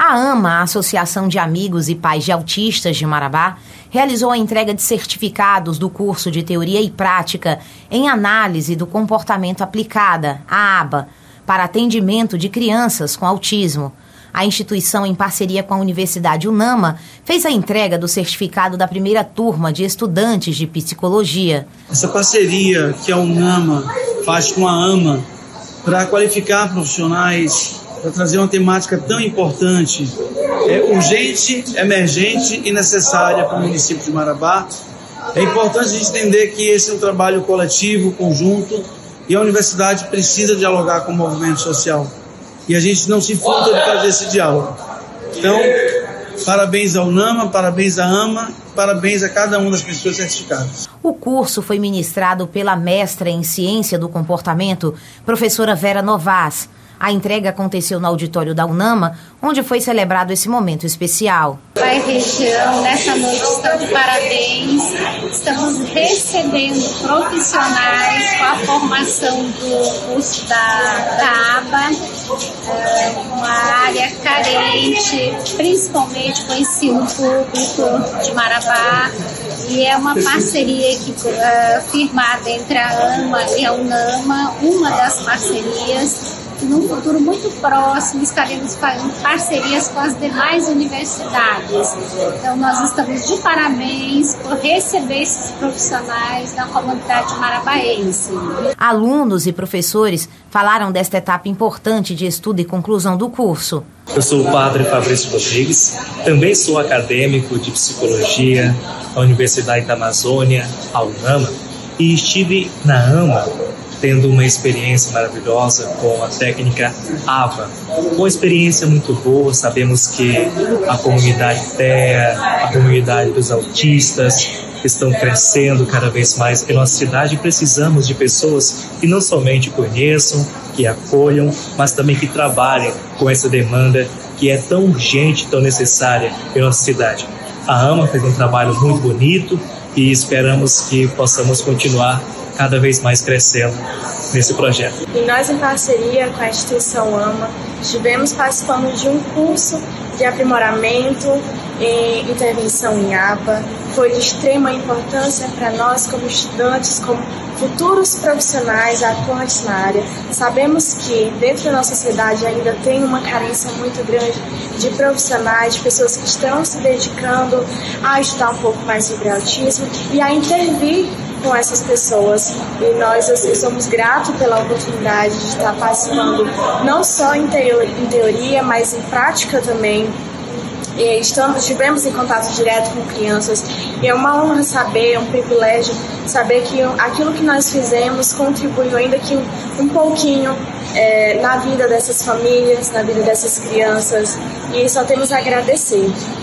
A AMA, a Associação de Amigos e Pais de Autistas de Marabá, realizou a entrega de certificados do curso de Teoria e Prática em Análise do Comportamento Aplicada, a ABA, para atendimento de crianças com autismo. A instituição, em parceria com a Universidade UNAMA, fez a entrega do certificado da primeira turma de estudantes de psicologia. Essa parceria que a UNAMA faz com a AMA para qualificar profissionais, para trazer uma temática tão importante, urgente, emergente e necessária para o município de Marabá. É importante a gente entender que esse é um trabalho coletivo, conjunto, e a universidade precisa dialogar com o movimento social. E a gente não se furta de fazer esse diálogo. Então, parabéns à UNAMA, parabéns à AMA, parabéns a cada uma das pessoas certificadas. O curso foi ministrado pela mestra em Ciência do Comportamento, professora Vera Novas. A entrega aconteceu no auditório da UNAMA, onde foi celebrado esse momento especial. Pai Região, nessa noite estão de parabéns. Estamos recebendo profissionais com a formação do curso da ABA, uma área carente, principalmente com o ensino público de Marabá. E é uma parceria firmada entre a AMA e a UNAMA, uma das parcerias. Num futuro muito próximo, estaremos fazendo parcerias com as demais universidades. Então, nós estamos de parabéns por receber esses profissionais da comunidade marabaense. Alunos e professores falaram desta etapa importante de estudo e conclusão do curso. Eu sou o padre Fabrício Rodrigues, também sou acadêmico de psicologia da Universidade da Amazônia, a UNAMA, e estive na AMA tendo uma experiência maravilhosa com a técnica ABA. Uma experiência muito boa, sabemos que a comunidade TEA, a comunidade dos autistas estão crescendo cada vez mais em nossa cidade e precisamos de pessoas que não somente conheçam, que acolham, mas também que trabalhem com essa demanda que é tão urgente, tão necessária em nossa cidade. A AMA fez um trabalho muito bonito e esperamos que possamos continuar cada vez mais crescendo nesse projeto. E nós, em parceria com a instituição AMA, estivemos participando de um curso de aprimoramento em intervenção em ABA. Foi de extrema importância para nós, como estudantes, como futuros profissionais atuantes na área. Sabemos que dentro da nossa sociedade ainda tem uma carência muito grande de profissionais, de pessoas que estão se dedicando a estudar um pouco mais sobre autismo e a intervir com essas pessoas. E nós somos gratos pela oportunidade de estar participando não só em teoria, mas em prática também. Estivemos em contato direto com crianças e é uma honra saber, é um privilégio saber que aquilo que nós fizemos contribuiu ainda que um pouquinho na vida dessas famílias, na vida dessas crianças, e só temos a agradecer.